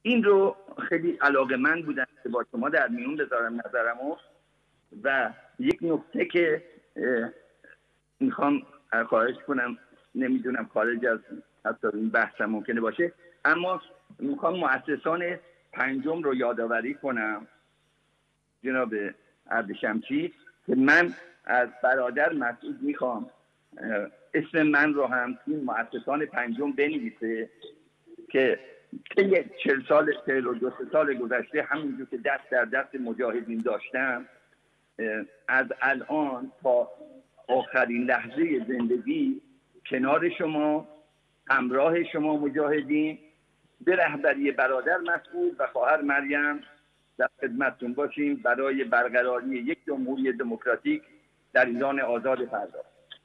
این رو خیلی علاقه‌مند بودم که با شما در میون بذارم نظرمو. و یک نکته که میخوام خواهش کنم، نمیدونم خارج از حتی این بحث ممکنه باشه، اما میخوام مؤسسان پنجم رو یادآوری کنم جناب اردشمچی، که من از برادر مسعود میخوام اسم من رو هم این مؤسسان پنجم بنویسه که 42 سال گذشته همونجور که دست در دست مجاهدین داشتم، از الان تا آخرین لحظه زندگی کنار شما، همراه شما مجاهدین، به رهبری برادر مسعود و خواهر مریم در خدمتتون باشیم برای برقراری یک جمهوری دموکراتیک در ایران آزاد فردا.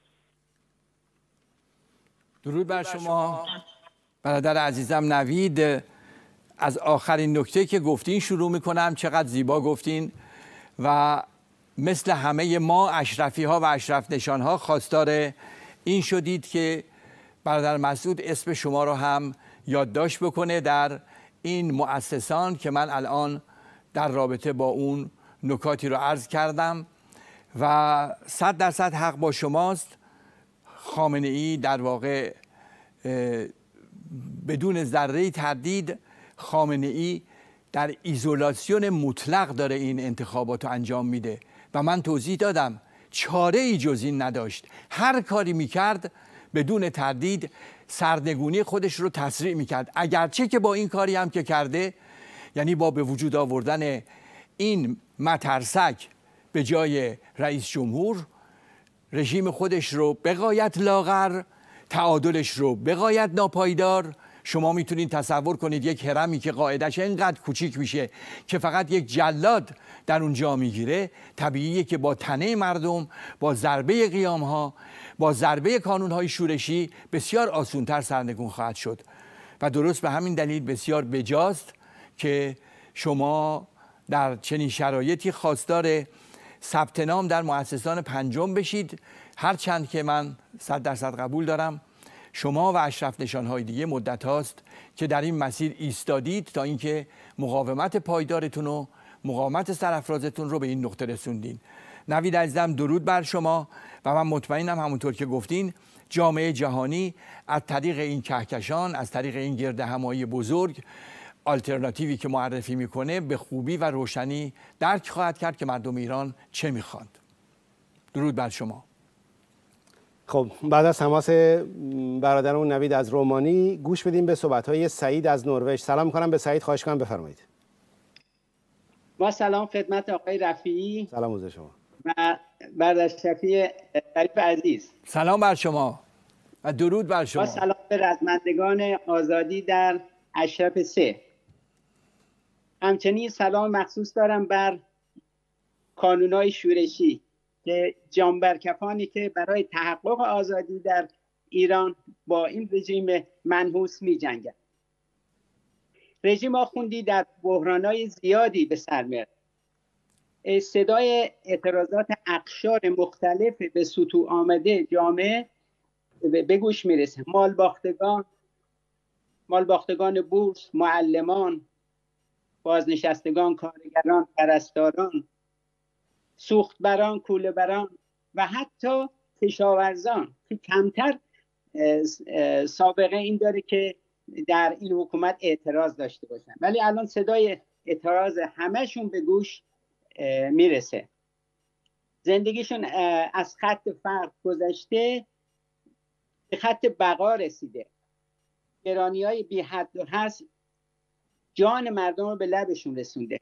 درود بر شما برادر عزیزم نوید. از آخرین نکته که گفتین شروع میکنم. چقدر زیبا گفتین و مثل همه ما اشرفی ها و اشرف نشان ها خواستار این شدید که برادر مسعود اسم شما رو هم یادداشت بکنه در این مؤسسان که من الان در رابطه با اون نکاتی رو عرض کردم و 100% حق با شماست. خامنه ای در واقع بدون ذره تردید خامنه ای در ایزولاسیون مطلق داره این انتخابات رو انجام میده و من توضیح دادم چاره ای جز این نداشت. هر کاری میکرد بدون تردید سرنگونی خودش رو تسریع میکرد، اگرچه که با این کاری هم که کرده، یعنی با به وجود آوردن این مترسک به جای رئیس جمهور، رژیم خودش رو بغایت لاغر، تعادلش رو بغایت ناپایدار. شما میتونید تصور کنید یک هرمی که قاعدش اینقدر کوچیک میشه که فقط یک جلاد در اونجا میگیره، طبیعیه که با تنه مردم، با ضربه قیام ها، با ضربه کانون های شورشی بسیار آسونتر سرنگون خواهد شد. و درست به همین دلیل بسیار بجاست که شما در چنین شرایطی خواستار ثبت نام در مؤسسان پنجم بشید، هرچند که من 100% قبول دارم شما و اشرف نشان‌های دیگه مدت هاست که در این مسیر ایستادید تا اینکه مقاومت پایدارتون و مقاومت سرافرازتون رو به این نقطه رسوندین. نوید عزیزم درود بر شما و من مطمئنم همونطور که گفتین جامعه جهانی از طریق این کهکشان، از طریق این گرد همایی بزرگ، آلترناتیوی که معرفی میکنه به خوبی و روشنی درک خواهد کرد که مردم ایران چه میخواند. درود بر شما. خب بعد از تماس برادرمون نوید از رومانی گوش بدیم به صحبت‌های سعید از نروژ. سلام می‌کنم به سعید، خواهش کنم بفرمایید. با سلام خدمت آقای رفیعی. سلام علیکم شما. و برادر شفیع شریف عزیز. سلام بر شما و درود بر شما. با سلام به رزمندگان آزادی در اشرف 3. همچنین سلام مخصوص دارم بر کانونای شورشی که جانبرکفانی که برای تحقق آزادی در ایران با این رژیم منحوس می جنگند. رژیم آخوندی در بحرانهای زیادی به سر می‌برد. صدای اعتراضات اقشار مختلف به سطوح آمده جامعه به گوش میرسه. مالباختگان بورس، معلمان، بازنشستگان، کارگران، پرستاران، سوختبران، کوله‌بران و حتی کشاورزان که کمتر سابقه این داره که در این حکومت اعتراض داشته باشن، ولی الان صدای اعتراض همهشون به گوش میرسه. زندگیشون از خط فقر گذشته به خط بقا رسیده. گرانی‌های بی حد و حصر جان مردم رو به لبشون رسونده.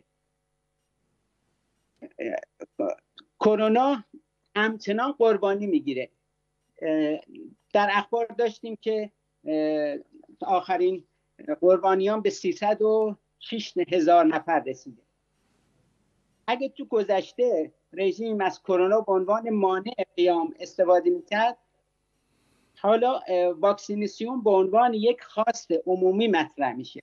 کرونا همچنان قربانی میگیره. در اخبار داشتیم که آخرین قربانیان به 306,000 نفر رسیده. اگه تو گذشته رژیم از کرونا به عنوان مانع قیام استفاده میکرد، حالا واکسیناسیون به عنوان یک خواست عمومی مطرح میشه.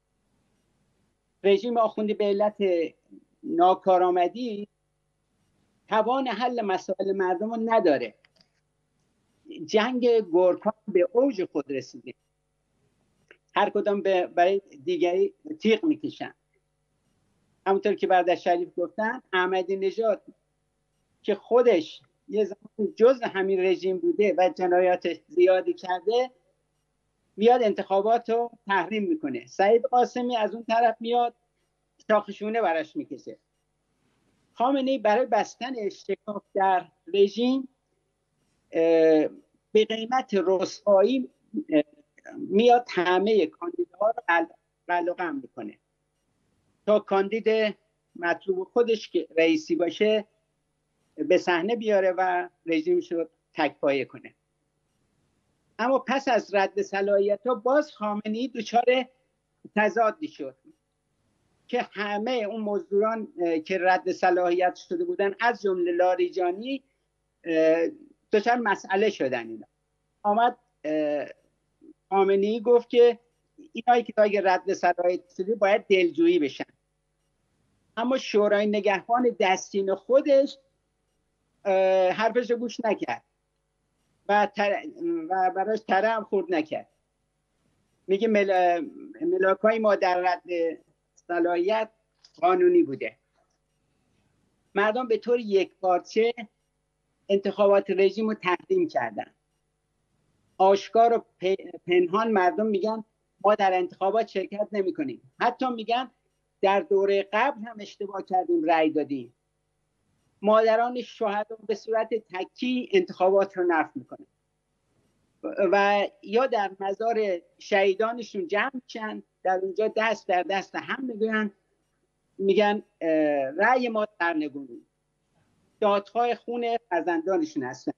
رژیم آخوندی به علت ناکارآمدی توان حل مسائل مردم رو نداره. جنگ گورکان به اوج خود رسیده. هر کدام برای دیگری تیغ میکشن. همونطور که برادر شریف گفتن، احمدی نژاد که خودش یه زمان جزء همین رژیم بوده و جنایات زیادی کرده، میاد انتخابات رو تحریم میکنه. سعید قاسمی از اون طرف میاد شاخشونه براش میکشه. خامنه‌ای برای بستن شکاف در رژیم به قیمت رسوایی میاد همه کاندیداها رو قلقم میکنه تا کاندید مطلوب خودش که رئیسی باشه به صحنه بیاره و رژیمش رو تک‌پایه کنه. اما پس از رد صلاحیت‌ها باز خامنه‌ای دچار تضادی شد که همه اون مزدوران که رد صلاحیت شده بودن از جمله لاریجانی دچار مسئله شدن. اینا آمد خامنه‌ای گفت که اینایی که اگه رد صلاحیت شده باید دلجویی بشن. اما شورای نگهبان دستین خودش حرفش رو گوش نکرد و براش تره هم خورد نکرد. میگه ملاکای ما در رد صلاحیت قانونی بوده. مردم به طور یکپارچه انتخابات رژیم رو تحریم کردن. آشکار و پنهان مردم میگن ما در انتخابات شرکت نمی کنیم. حتی میگن در دوره قبل هم اشتباه کردیم رأی دادیم. مادران شهدا به صورت تکی انتخابات رو نفی میکنن و یا در مزار شهیدانشون جمع میشن، در اونجا دست در دست هم میگن رأی ما سرنگونی، دادخواه خون فرزندانشون هستن.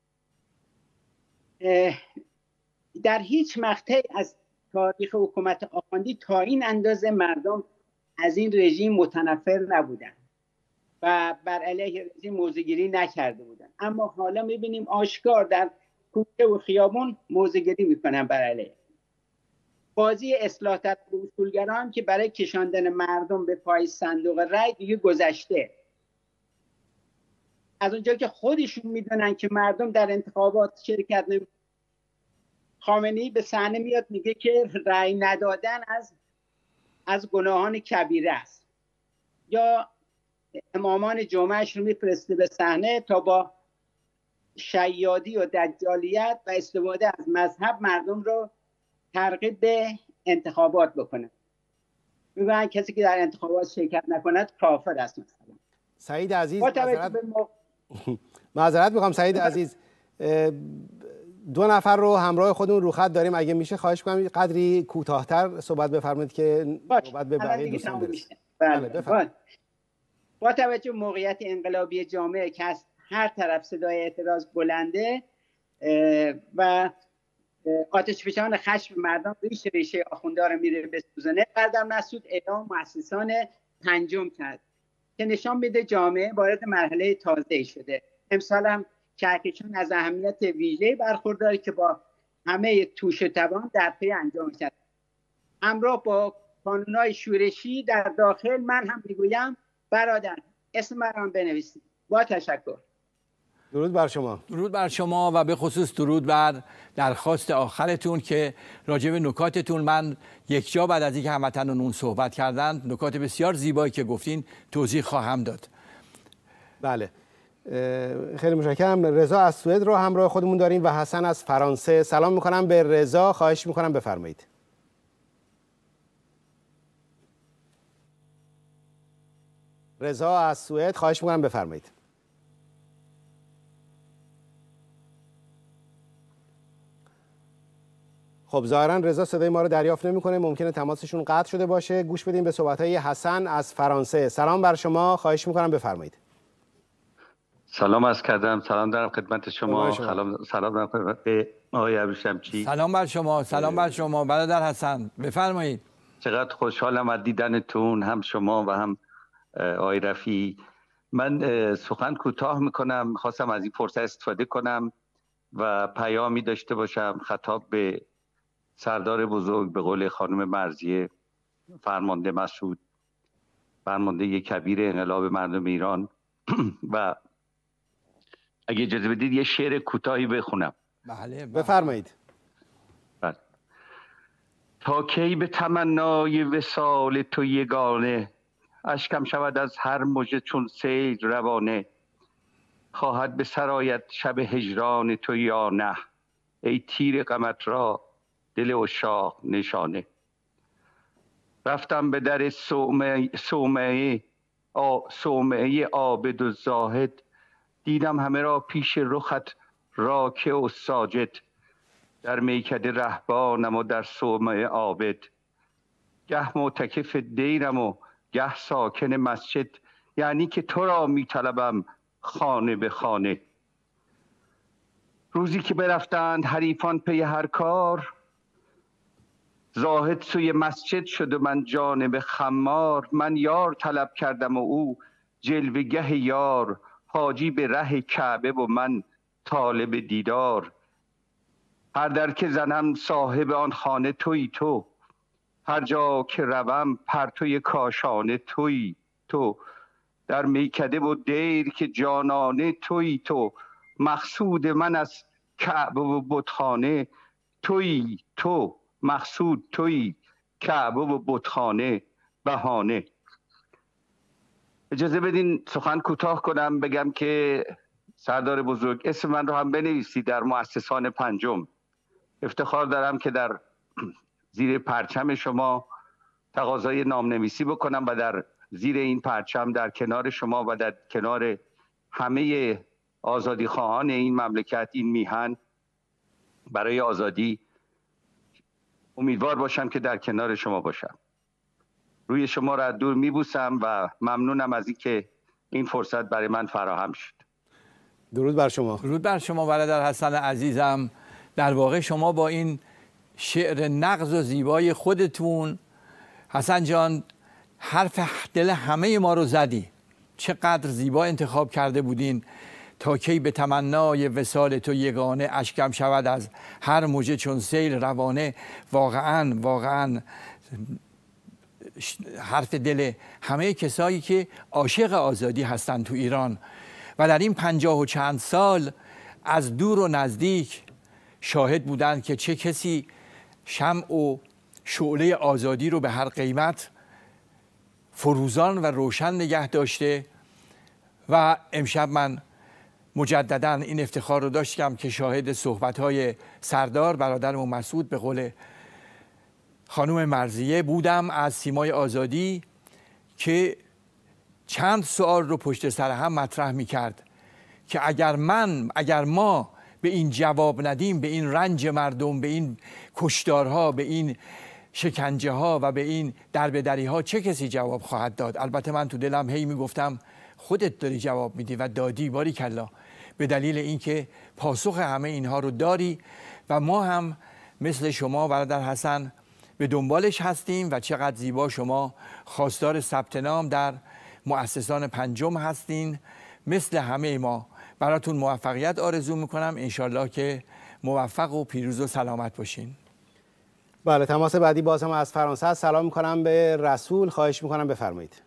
در هیچ مقطعی از تاریخ حکومت آخوندی تا این اندازه مردم از این رژیم متنفر نبودن و بر علیه رژیم موضع‌گیری نکرده بودن. اما حالا میبینیم آشکار در کوچه و خیابون موضع‌گیری میکنن بر علیه. بازی اصلاح طلب اصولگران که برای کشاندن مردم به پای صندوق رای دیگه گذشته. از اونجا که خودشون میدونن که مردم در انتخابات شرکت نمیکنن، خامنه‌ای به صحنه میاد میگه که رای ندادن از گناهان کبیره است، یا امامان جمعهش رو میفرسته به صحنه تا با شیادی و دجالیت و استفاده از مذهب مردم رو ترغیب به انتخابات بکنه. میگن کسی که در انتخابات شرکت نکند کافر است. مثلا سعید عزیز معذرت معذرت میخوام سعید عزیز، دو نفر رو همراه خودمون رو خط داریم، اگه میشه خواهش می‌کنم قدری کوتاه‌تر صحبت بفرمایید که نوبت به بقیه دوستان برسه. بله بفرمایید. با توجه به موقعیت انقلابی جامعه که از هر طرف صدای اعتراض بلنده و آتشفشان خشم مردم ریشه آخوندها رو میره بسوزونه، برادر مسعود اعلام مؤسسان پنجم کرد که نشان میده جامعه وارد مرحله تازه‌ای شده. امسال هم کهکشان از اهمیت ویژه‌ای برخورداره که با همه توش و توان در پی انجام شد. همراه با کانون‌های شورشی در داخل من هم میگویم برادر اسم من بنویسید. با تشکر. درود بر شما. درود بر شما و به خصوص درود بر درخواست آخرتون که راجع به نکاتتون من یک جا بعد از اینکه هموطنان صحبت کردن نکات بسیار زیبایی که گفتین توضیح خواهم داد. بله خیلی متشکرم. رضا از سوئد رو همراه خودمون داریم و حسن از فرانسه. سلام میکنم به رضا، خواهش میکنم بفرمایید. رضا از سوئد، خواهش میکنم بفرمایید. خب ظاهرا رضا صدای ما رو دریافت نمیکنه، ممکنه تماسشون قطع شده باشه. گوش بدیم به صحبت‌های حسن از فرانسه. سلام بر شما، خواهش میکنم بفرمایید. سلام عرض کردم، سلام دارم خدمت شما. سلام دارم خدمت آقای ابروشمچی. سلام بر شما، سلام بر شما برادر حسن، بفرمایید. چقدر خوشحالم از دیدنتون، هم شما و هم آقای رفیعی. من سخن کوتاه میکنم، خواستم از این فرصت استفاده کنم و پیامی داشته باشم خطاب به سردار بزرگ، به قول خانم مرضیه فرمانده مسعود، فرمانده کبیر انقلاب مردم ایران. و اگه اجازه بدید یه شعر کوتاهی بخونم. بله بفرمایید. بله. تا کی به تمنای وصال تو یگانه، اشکم شود از هر مژه چون سیل روانه. خواهد به سرایت شب هجران تو یا نه، ای تیر غمت را دل عشاق نشانه. رفتم به در صومعه عابد و زاهد، دیدم همه را پیش رخت راکع و ساجد. در میکده رهبانم و در صومعه عابد، گه معتکف دیرم و گه ساکن مسجد. یعنی که تو را می طلبم خانه به خانه. روزی که برفتند حریفان پی هر کار، زاهد سوی مسجد شد و من جانب خمار. من یار طلب کردم و او جلوگه یار، حاجی به ره کعبه و من طالب دیدار. هر در که زنم صاحب آن خانه تویی تو، هر جا که روم پرتوی کاشانه تویی تو. در میکده و دیر که جانانه تویی تو، مقصود من از کعبه و بتخانه تویی تو. مقصود تویی، کعبه و بتخانه بهانه. اجازه بدین سخن کوتاه کنم، بگم که سردار بزرگ اسم من رو هم بنویسید در مؤسسان پنجم. افتخار دارم که در زیر پرچم شما تقاضای نامنویسی بکنم و در زیر این پرچم در کنار شما و در کنار همه آزادی خواهان این مملکت، این میهن برای آزادی، امیدوار باشم که در کنار شما باشم. روی شما را دور میبوسم و ممنونم از اینکه این فرصت برای من فراهم شد. درود بر شما. درود بر شما برادر حسن عزیزم. در واقع شما با این شعر نغز و زیبای خودتون حسن جان حرف دل همه ما رو زدی. چقدر زیبا انتخاب کرده بودین. تا کی به تمنای وصال تو یگانه، اشکم شود از هر موجه چون سیل روانه. واقعا حرف دل همه کسایی که عاشق آزادی هستن تو ایران و در این 50 و چند سال از دور و نزدیک شاهد بودن که چه کسی شمع و شعله آزادی رو به هر قیمت فروزان و روشن نگه داشته. و امشب من مجددا این افتخار رو داشتم که شاهد صحبت‌های سردار برادرم مسعود به قول خانم مرضیه بودم از سیمای آزادی که چند سوال رو پشت سر هم مطرح می‌کرد که اگر ما به این جواب ندیم، به این رنج مردم، به این کشتارها، به این شکنجه ها و به این دربدری ها چه کسی جواب خواهد داد؟ البته من تو دلم هی میگفتم خودت داری جواب میدی و دادی، باریکلا، به دلیل اینکه پاسخ همه اینها رو داری و ما هم مثل شما برادر حسن به دنبالش هستیم و چقدر زیبا شما خواستار ثبت نام در مؤسسان پنجم هستین. مثل همه ما براتون موفقیت آرزو میکنم، انشالله که موفق و پیروز و سلامت باشین. بله، تماس بعدی باز هم از فرانسه هست. سلام میکنم به رسول، خواهش میکنم بفرمایید.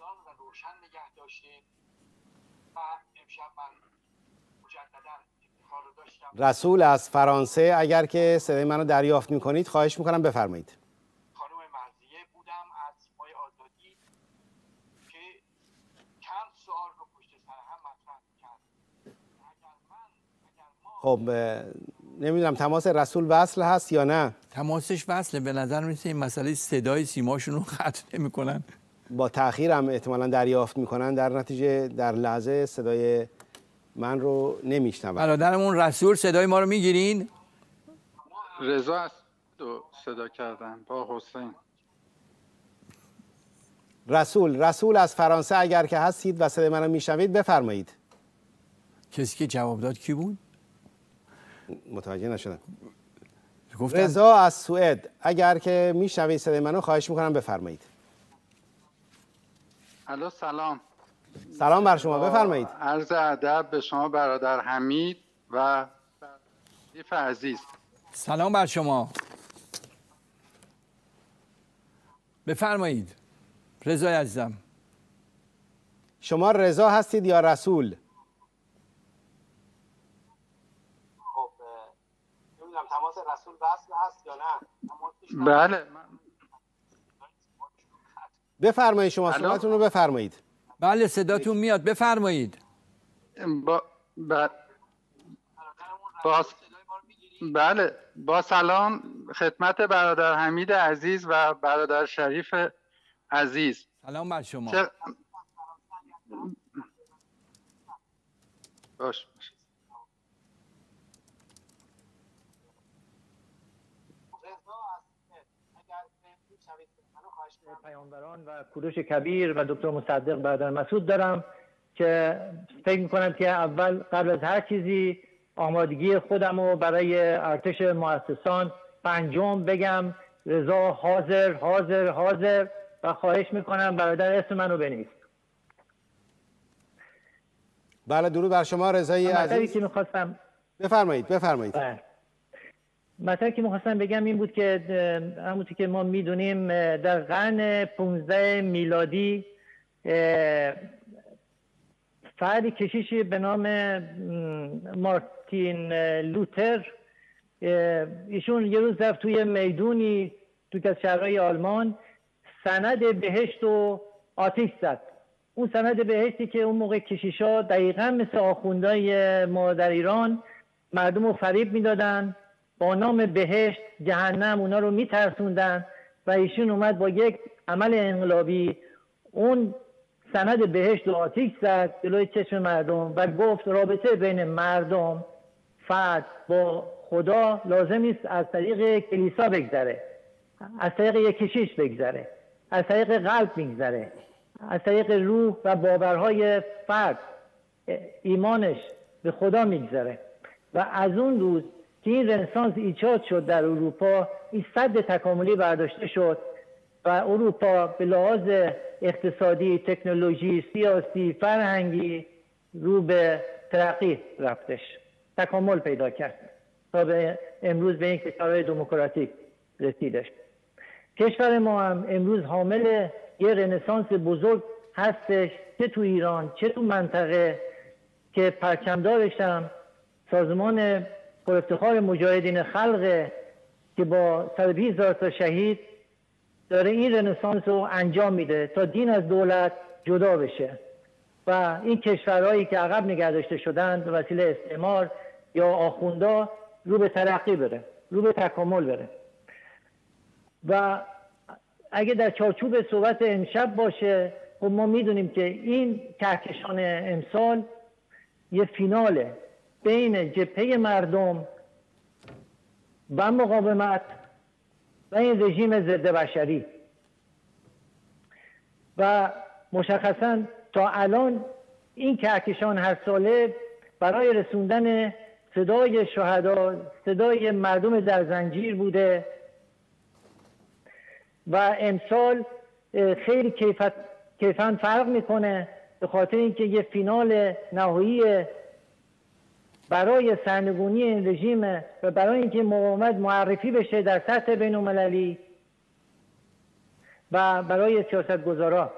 رسول از فرانسه، اگر که صدای منو دریافت میکنید خواهش میکنم بفرمایید. خانم مرضیه بودم از سیمای آزادی که چند سوال رو پشت سر هم مطرح کرد. خب نمیدونم تماس رسول وصل هست یا نه. تماسش وصله، به نظر میسه این مسئله صدای سیماشون رو قطع نمیکنن، با تأخیر هم احتمالاً دریافت میکنن، در نتیجه در لحظه صدای من رو نمیشنون. برادرمون رسول صدای ما رو میگیرین؟ رضا است صدا کردن با حسین. رسول از فرانسه اگر که هستید و صدای من رو میشنوید بفرمایید. کسی که جواب داد کی بود؟ متوجه نشدم. رضا از سوئد، اگر که میشنوید صدای منو خواهش میکنم بفرمایید. الو سلام. سلام بر شما، بفرمایید. عرض ادب به شما برادر حمید و ضیف عزیز. سلام بر شما، بفرمایید. رضا عزیزم، شما رضا هستید یا رسول؟ خب نمیدونم تماس رسول وصل هست یا نه؟ بله بفرمایید، شما صحبتتون رو بفرمایید. بله صداتون میاد، بفرمایید. بله با سلام خدمت برادر حمید عزیز و برادر شریف عزیز. سلام بر شما. باش. پیامبران و کوروش کبیر و دکتر مصدق برادر مسعود دارم که فکر میکنم که اول قبل از هر چیزی آمادگی خودم رو برای ارتش مؤسسان پنجم بگم. رضا حاضر حاضر حاضر و خواهش میکنم برادر اسم منو بنویس. بله درود بر شما رضای عزیز. که میخواستم بفرمایید. مطلبی که میخواستم بگم این بود که همونطور که ما میدونیم در قرن 15 میلادی فردی کشیشی به نام مارتین لوتر، ایشون یه روز رفت توی میدونی توی از شهرهای آلمان، سند بهشت و آتیش زد. اون سند بهشتی که اون موقع کشیشا دقیقا مثل آخوندهای ما در ایران مردم رو فریب میدادن، با نام بهشت جهنم اونا رو میترسوندن و ایشون اومد با یک عمل انقلابی اون سند بهشت و آتیش زد جلوی چشم مردم و گفت رابطه بین مردم فرد با خدا لازم نیست از طریق کلیسا بگذره، از طریق یک کشیش بگذره، از طریق قلب بگذره، از طریق روح و باورهای فرد ایمانش به خدا میگذره. و از اون روز که این رنسانس ایجاد شد در اروپا، این سد تکاملی برداشته شد و اروپا به لحاظ اقتصادی، تکنولوژی، سیاسی، فرهنگی رو به ترقی رفتش، تکامل پیدا کرد تا به امروز به این کشورهای دموکراتیک رسیدش. کشور ما هم امروز حامل یه رنسانس بزرگ هستش، چه تو ایران چه تو منطقه، که پرچمدارش هم سازمان پر افتخار مجاهدین خلق که با 120,000 تا شهید داره این رنسانس رو انجام میده تا دین از دولت جدا بشه و این کشورهایی که عقب نگه داشته شدن به وسیله استعمار یا آخوندا رو به ترقی بره، رو به تکامل بره. و اگه در چارچوب صحبت امشب باشه، خب ما میدونیم که این کهکشان امسال یه فیناله بین جبهه مردم و مقاومت و این رژیم ضد بشری و مشخصا تا الان این کهکشان هر ساله برای رسوندن صدای شهدا، صدای مردم در زنجیر بوده و امسال خیلی کیفاً فرق میکنه به خاطر اینکه یه فینال نهایی برای سرنگونی این رژیم و برای اینکه مقاومت معرفی بشه در سطح بین‌المللی و برای سیاستگزارا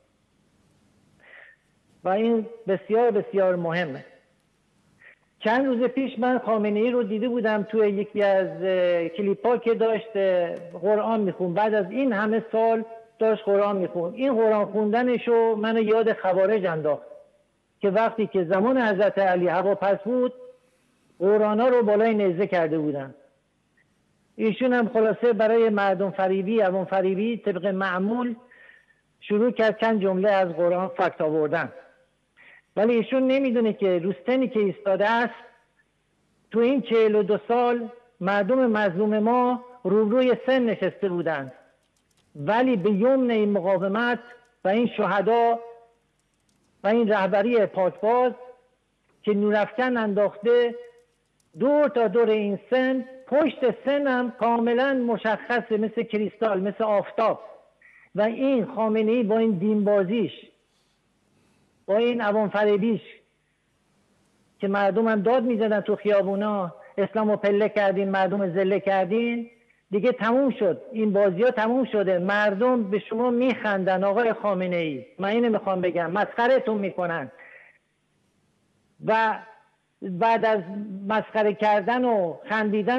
و این بسیار بسیار مهمه. چند روز پیش من خامنه‌ای رو دیده بودم توی یکی از کلیپ‌ها که داشت قرآن میخوند. بعد از این همه سال داشت قرآن میخوند. این قرآن خوندنشو منو یاد خوارج انداخت که وقتی که زمان حضرت علی هواپس بود قرآن‌ها رو بالای نیزه کرده بودن. ایشون هم خلاصه برای مردم فریبی، عوام فریبی طبق معمول شروع کرد چند جمله از قرآن فکت آوردن. ولی ایشون نمیدونه که روستنی که ایستاده است تو این 42 سال مردم مظلوم ما روبروی سن نشسته بودند، ولی به یمن این مقاومت و این شهدا و این رهبری پاکباز که نورافکن انداخته دور تا دور این سن، پشت سن هم کاملا مشخصه مثل کریستال، مثل آفتاب. و این خامنه‌ای با این دینبازیش، با این عوام فریبیش که مردم هم داد میزدن تو خیابونا اسلامو پله کردین، مردم زله کردین، دیگه تموم شد. این بازی ها تموم شده. مردم به شما میخندن آقای خامنه‌ای، من اینو میخوام بگم، مسخره‌تون میکنن. و بعد از مسخره کردن و خندیدن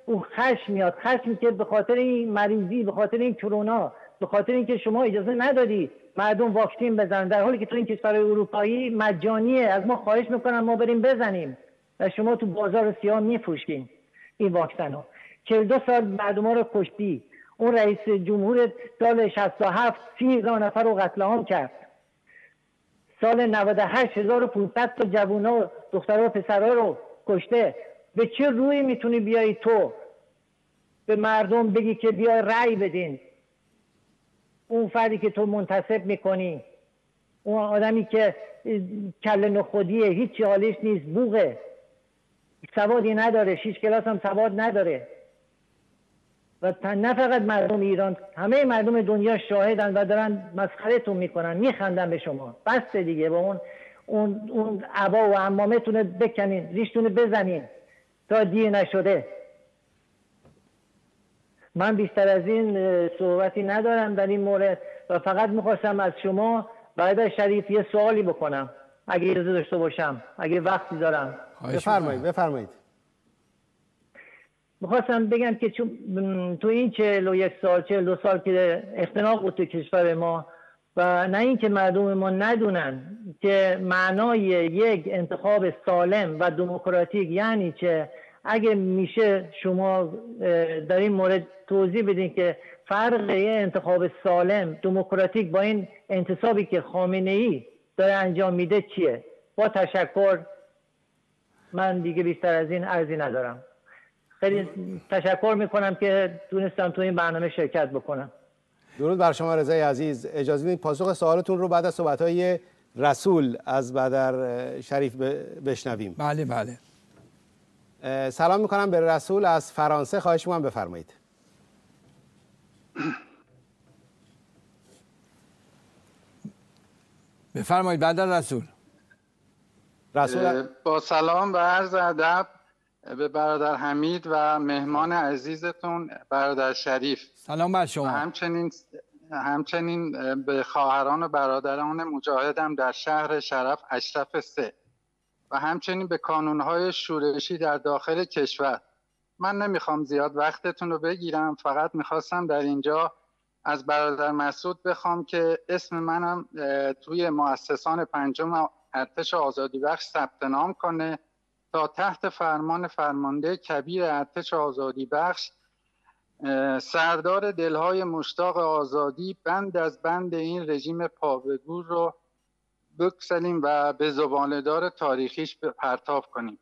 اون خشم میاد، خشمی که به خاطر این مریضی، به خاطر این کرونا، به خاطر اینکه شما اجازه ندادی مردم واکسن بزنن، در حالی که تو این کشورهای اروپایی مجانیه، از ما خواهش میکنن ما بریم بزنیم و شما تو بازار سیاه میفروشین این واکسن ها. 42 سال مردم ها رو کشتی. اون رئیس جمهور سال 67 30,000 نفر رو قتل عام کرد. سال 98 1500 تا جوونا و دخترها و پسرها رو کشته. به چه روی میتونی بیایی تو به مردم بگی که بیا رأی بدین؟ اون فردی که تو منتصب میکنی، اون آدمی که کله نخودیه، هیچ حالیش نیست، بوغه، سوادی نداره، 6 کلاس هم سواد نداره. و نه فقط مردم ایران، همه مردم دنیا شاهدن و دارن مسخره‌تون میکنن، میخندن به شما. بس دیگه با اون عبا و عمامتون بکنین، ریشتون بزنین تا دیر نشده. من بیشتر از این صحبتی ندارم در این مورد و فقط میخواستم از شما برادر شریف یه سوالی بکنم اگه اجازه داشته باشم، اگه وقتی دارم. بفرمایید. میخواستم بگم که تو این 41 سال 42 سال که اختناق بود تو کشور ما و نه اینکه مردم ما ندونن که معنای یک انتخاب سالم و دموکراتیک یعنی چه، اگه میشه شما در این مورد توضیح بدین که فرق یه انتخاب سالم دموکراتیک با این انتصابی که خامنه‌ای داره انجام میده چیه؟ با تشکر. من دیگه بیشتر از این عرضی ندارم. خیلی تشکر میکنم که تونستم تو این برنامه شرکت بکنم. درود بر شما رضای عزیز. اجازه بدید پاسخ سوالتون رو بعد از صحبت‌های رسول از برادر شریف بشنویم. بله بله. سلام میکنم به رسول از فرانسه. خواهش میکنم بفرمایید. بفرمایید برادر رسول. با سلام و عرض ادب به برادر حمید و مهمان عزیزتون برادر شریف. سلام بر شما. همچنین به خواهران و برادران مجاهدم در شهر شرف اشرف 3 و همچنین به کانونهای شورشی در داخل کشور. من نمیخوام زیاد وقتتون رو بگیرم، فقط میخواستم در اینجا از برادر مسعود بخوام که اسم منم توی مؤسسان 5 ارتش آزادی بخش ثبت نام کنه تا تحت فرمان فرمانده کبیر ارتش آزادی بخش سردار دلهای مشتاق آزادی بند از بند این رژیم پابگور رو بکسلیم و به زبانه‌دار تاریخیش پرتاب کنیم.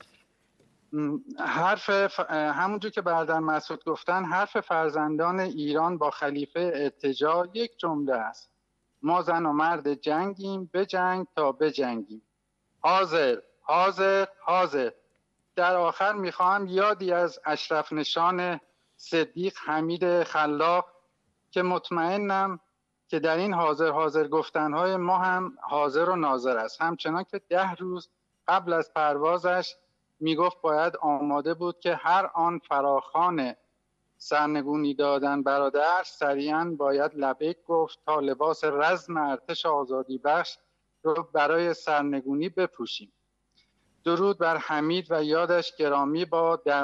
همونجور که برادر مسعود گفتن، حرف فرزندان ایران با خلیفه ارتجاع یک جمله است: ما زن و مرد جنگیم، بجنگ تا بجنگیم. حاضر حاضر حاضر. در آخر میخواهم یادی از اشرف نشان صدیق حمید خلاق که مطمئنم که در این حاضر حاضر گفتنهای ما هم حاضر و ناظر است. همچنان که 10 روز قبل از پروازش میگفت باید آماده بود که هر آن فراخوان سرنگونی دادن برادر سریعا باید لبیک گفت تا لباس رزم ارتش آزادی بخش رو برای سرنگونی بپوشیم. درود بر حمید و یادش گرامی با در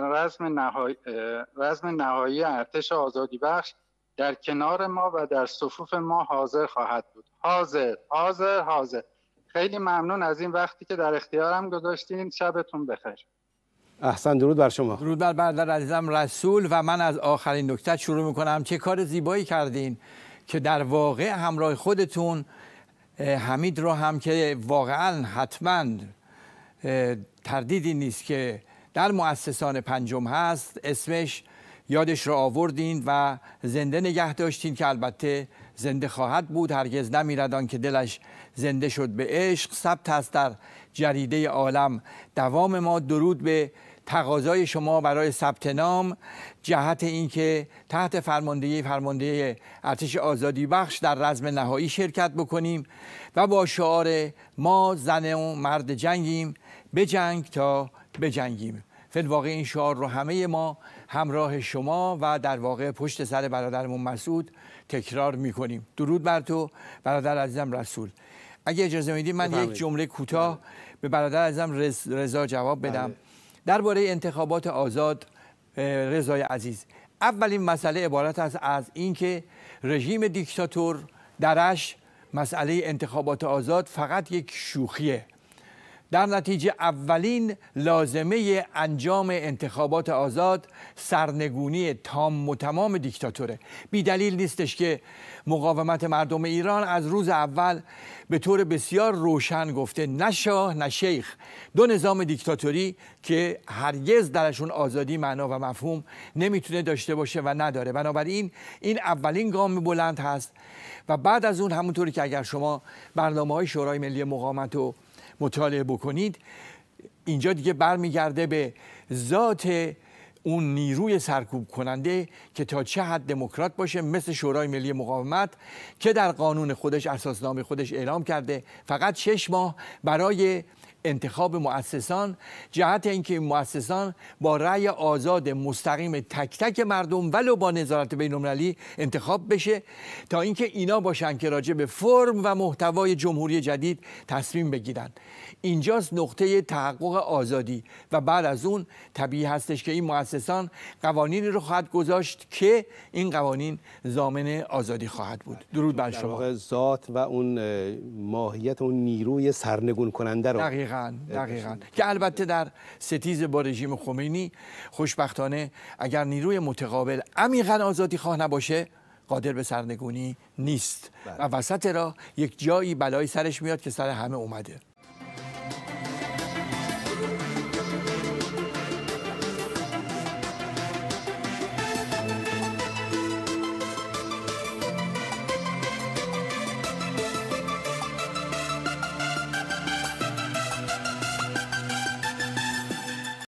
رزم نهایی ارتش آزادی بخش در کنار ما و در صفوف ما حاضر خواهد بود. حاضر حاضر حاضر. خیلی ممنون از این وقتی که در اختیارم گذاشتین. شبتون بخیر. احسن. درود بر شما. درود بر برادر عزیزم رسول. و من از آخرین نکته شروع میکنم. چه کار زیبایی کردین که در واقع همراه خودتون حمید رو هم که واقعا حتما تردیدی نیست که در مؤسسان 5 هست، اسمش یادش رو آوردین و زنده نگه داشتین که البته زنده خواهد بود، هرگز نمیرد آن که دلش زنده شد به عشق. ثبت است در جریده عالم دوام ما. درود به تقاضای شما برای ثبت نام جهت اینکه تحت فرمانده ارتش آزادی بخش در رزم نهایی شرکت بکنیم و با شعار ما زن و مرد جنگیم، بجنگ تا بجنگیم. فی الواقع این شعار رو همه ما همراه شما و در واقع پشت سر برادرمون مسعود تکرار میکنیم. درود بر تو برادر عزیزم رسول. اگه اجازه میدید من یک جمله کوتاه به برادر عزیزم رضا جواب بدم. درباره انتخابات آزاد رضای عزیز. اولین مسئله عبارت است از اینکه رژیم دیکتاتور درش مسئله انتخابات آزاد فقط یک شوخیه. در نتیجه اولین لازمه انجام انتخابات آزاد سرنگونی تام و تمام دیکتاتوره. بی دلیل نیستش که مقاومت مردم ایران از روز اول به طور بسیار روشن گفته نه شاه نه شیخ، دو نظام دیکتاتوری که هرگز درشون آزادی معنا و مفهوم نمیتونه داشته باشه و نداره. بنابراین این اولین گام بلند هست و بعد از اون همونطوری که اگر شما برنامه‌های شورای ملی مقاومت رو مطالعه بکنید، اینجا دیگه برمیگرده به ذات اون نیروی سرکوب کننده که تا چه حد دموکرات باشه، مثل شورای ملی مقاومت که در قانون خودش، اساسنامه خودش اعلام کرده فقط 6 ماه برای انتخاب مؤسسان، جهت اینکه این مؤسسان با رأی آزاد مستقیم تک تک مردم ولو با نظارت بین‌المللی انتخاب بشه، تا اینکه اینا باشن که راجع به فرم و محتوای جمهوری جدید تصمیم بگیرن. اینجاست نقطه تحقق آزادی و بعد از اون طبیعی هستش که این مؤسسان قوانینی رو خواهد گذاشت که این قوانین ضامن آزادی خواهد بود. درود بر شما. در واقع ذات و اون ماهیت اون نیروی سرنگون کننده رو دقیقاً که البته در ستیز با رژیم خمینی خوشبختانه اگر نیروی متقابل عمیقاً آزادی خواه نباشه قادر به سرنگونی نیست و وسط راه یک جایی بلایی سرش میاد که سر همه اومده.